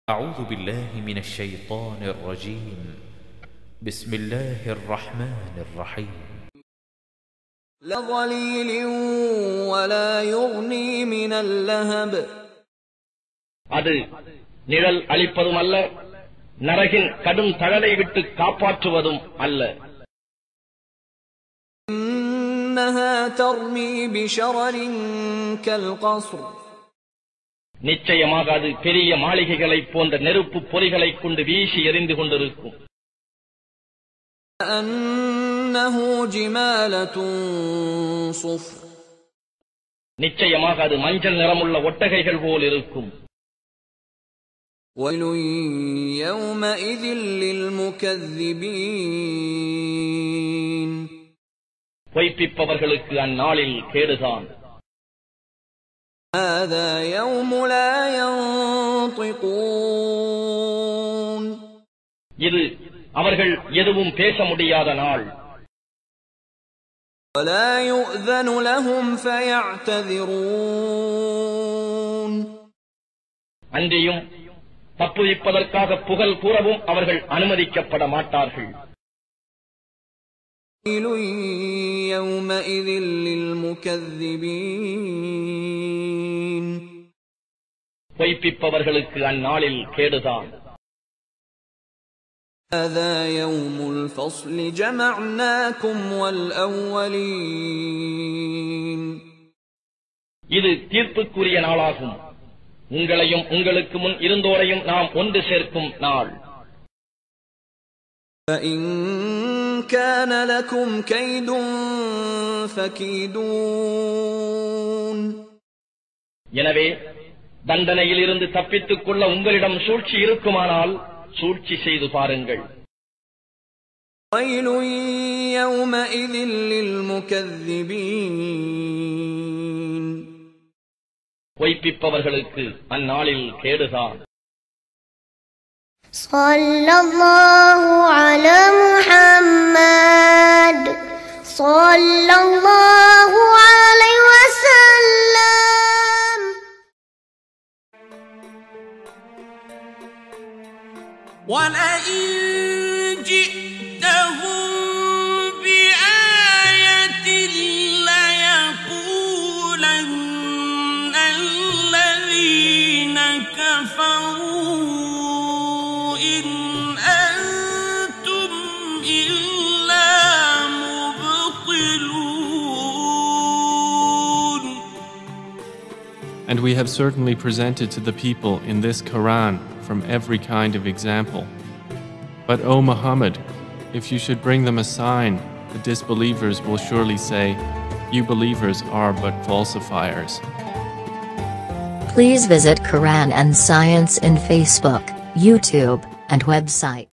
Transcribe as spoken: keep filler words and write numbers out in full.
أعوذ بالله من الشيطان الرجيم بسم الله الرحمن الرحيم لا ظليل ولا يغني من اللهب அது நிழல் அளிப்பதும் அல்ல, நரகின் கடும் தழலை விட்டு காப்பாற்றுவதும் அல்ல. إنها ترمي بشرر كالقصر நிச்சயமாக அது பெரிய மாளிகைகளைப் போன்ற நெருப்பு பொறிகளைக் கொண்டு வீசி எறிந்து கொண்டிருக்கும். أنه جمالة صفر நிச்சயமாக அது மஞ்சள் நிறமுள்ள ஒட்டகைகள் போல் இருக்கும். ويل يومئذ للمكذبين பொய்ப்பிப்பவர்களுக்கு அந்நாளில் கேடுதான். هذا يوم لا ينطقون இது அவர்கள் எதுவும் பேச முடியாத நாள். ولا يؤذن لهم فيعتذرون அன்றியும் தப்புவிப்பதற்காக புகழ் கூறவும் அவர்கள் அனுமதிக்கப்பட மாட்டார்கள். ويل يومئذ للمكذبين பொய்ப்பிப்பவர்களுக்கு அந்நாளில் கேடுதான். هذا يوم الفصل جمعناكم والأولين இது தீர்ப்புக்குரிய நாளாகும். உங்களையும் உங்களுக்கு முன் இருந்தோரையும் நாம் ஒன்று சேர்க்கும் நாள். فإن كان لكم كيد فكيدون எனவே தண்டனையில் இருந்து தப்பித்துக் கொள்ள உங்களிடம் சூழ்ச்சி இருக்குமானால் சூழ்ச்சி செய்து பாருங்கள். ويل يومئذ للمكذبين பொய்ப்பிப்பவர்களுக்கு அந்நாளில் கேடுதான். ஸல்லல்லாஹு அலா முஹம்மத் ஸல்லல்லாஹு அலைஹி வஸல்லம். وَلَئِن جِئْتَهُم بِآيَةٍ لَّيَقُولَنَّ الَّذِينَ كَفَرُوا إِنْ أَنتُمْ إِلَّا مُبْطِلُونَ. And we have certainly presented to the people in this Quran from every kind of example. But O Muhammad, if you should bring them a sign, the disbelievers will surely say, you believers are but falsifiers. Please visit Quran and Science in Facebook, YouTube, and website.